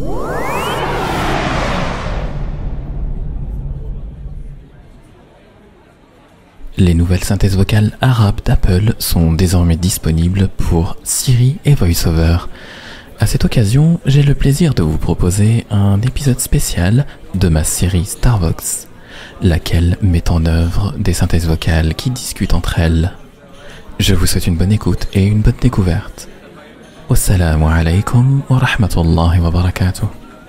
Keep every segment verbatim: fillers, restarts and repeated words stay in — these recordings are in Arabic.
Les nouvelles synthèses vocales arabes d'Apple sont désormais disponibles pour Siri et VoiceOver. À cette occasion, j'ai le plaisir de vous proposer un épisode spécial de ma série Starvox, laquelle met en œuvre des synthèses vocales qui discutent entre elles. Je vous souhaite une bonne écoute et une bonne découverte. Wassalamu alaikum wa rahmatullahi wa barakatuh.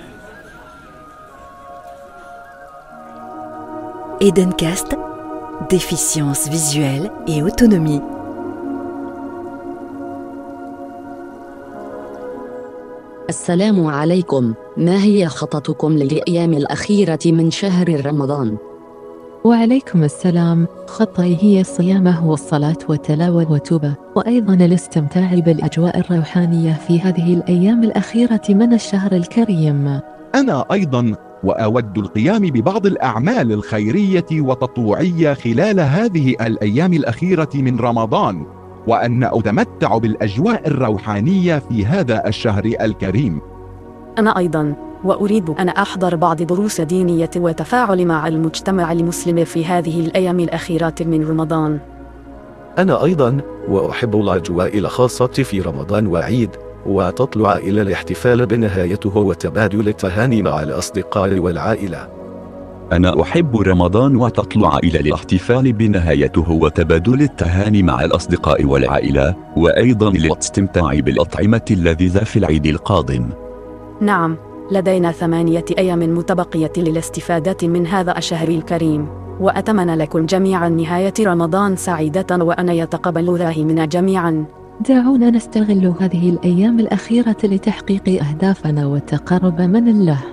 Edencast, déficience visuelle et autonomie. السلام عليكم. ما هي خططكم للأيام الأخيرة من شهر رمضان؟ وعليكم السلام. خطتي هي الصيام والصلاة والتلاوة والتوبة، وأيضا الاستمتاع بالأجواء الروحانية في هذه الأيام الأخيرة من الشهر الكريم. أنا أيضا وأود القيام ببعض الأعمال الخيرية والتطوعية خلال هذه الأيام الأخيرة من رمضان، وأن أتمتع بالأجواء الروحانية في هذا الشهر الكريم. أنا أيضاً وأريد أن أحضر بعض دروس دينية وتفاعل مع المجتمع المسلم في هذه الأيام الأخيرة من رمضان. أنا أيضاً وأحب الأجواء الخاصة في رمضان وعيد، وتطلع إلى الاحتفال بنهايته وتبادل التهاني مع الأصدقاء والعائلة. أنا أحب رمضان وتطلع إلى الاحتفال بنهايته وتبادل التهاني مع الأصدقاء والعائلة، وأيضا الاستمتاع بالأطعمة اللذيذة في العيد القادم. نعم، لدينا ثمانية أيام متبقية للاستفادة من هذا الشهر الكريم، وأتمنى لكم جميعا نهاية رمضان سعيدة وأن يتقبل الله منا جميعا. دعونا نستغل هذه الأيام الأخيرة لتحقيق أهدافنا والتقرب من الله.